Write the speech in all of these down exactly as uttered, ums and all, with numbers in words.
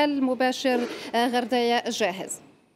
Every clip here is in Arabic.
هل مباشر غرداية جاهز؟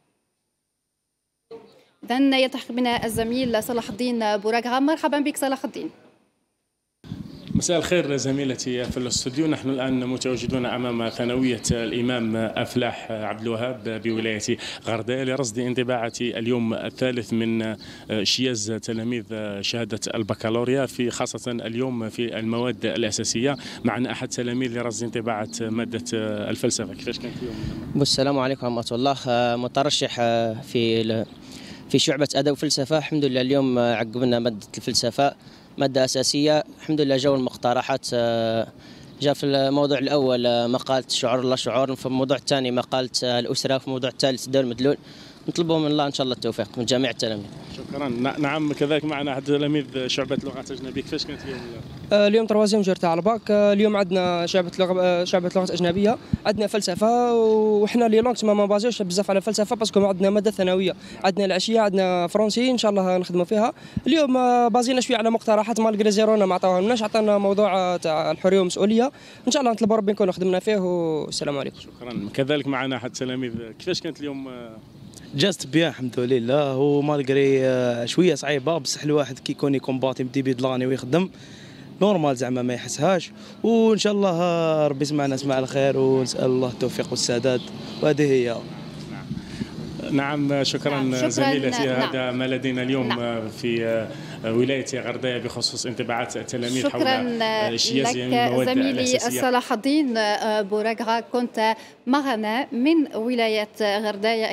إذن يلتحق بنا الزميل صلاح الدين بوراقغا. مرحبا بك صلاح الدين. مساء الخير زميلتي في الاستوديو. نحن الآن متواجدون أمام ثانوية الإمام أفلاح عبد الوهاب بولاية غرداية لرصد انطباعات اليوم الثالث من اجتياز تلاميذ شهادة البكالوريا، في خاصة اليوم في المواد الأساسية. معنا أحد تلاميذ لرصد انطباعات مادة الفلسفة. كيفاش كانت اليوم؟ السلام عليكم ورحمة الله. مترشح في في شعبة أدب وفلسفة. الحمد لله اليوم عقبنا مادة الفلسفة، مادة أساسية. الحمد لله جو المقترحات. جاء في الموضوع الأول مقالة شعور لا شعور، في الموضوع الثاني مقالة الأسرة، في الموضوع الثالث الدور المدلول. نطلبوا من الله إن شاء الله التوفيق من جميع التلاميذ. شكرا. نعم، كذلك معنا أحد تلاميذ شعبة لغات أجنبية. كيفاش كانت اليوم؟ اليوم تروازيام جور تاع الباك. اليوم عندنا شعبة لغة شعبة لغات أجنبية، عندنا فلسفة، وحنا لي لونغ ما ما بازيوش بزاف على الفلسفة باسكو عندنا مادة ثانوية، عندنا العشية عندنا فرنسي إن شاء الله نخدموا فيها. اليوم بازينا شوية على مقترحات مالغري زيرونا ما عطاوهالناش، عطانا موضوع تاع الحرية والمسؤولية. إن شاء الله نطلبوا ربي نكونوا خدمنا فيه، والسلام عليكم. شكرا. كذلك معنا أحد التلاميذ. كيفاش كانت اليوم؟ جاست بيان الحمد لله. هو مالغري شويه صعيبه، بصح الواحد كي يكون كومباتي بديبي دلاني ويخدم نورمال زعما ما يحسهاش. وان شاء الله ربي يسمعنا اسمع الخير، ونسال الله التوفيق والسداد، وهذه هي. نعم، شكرا, نعم. شكرا زميلتي. نعم. هذا ما لدينا اليوم نعم. في ولاية غرداية بخصوص انطباعات التلاميذ حول اجتياز المواد الأساسية. زميلي صلاح الدين بوراقغا، كنت معنا من ولاية غرداية.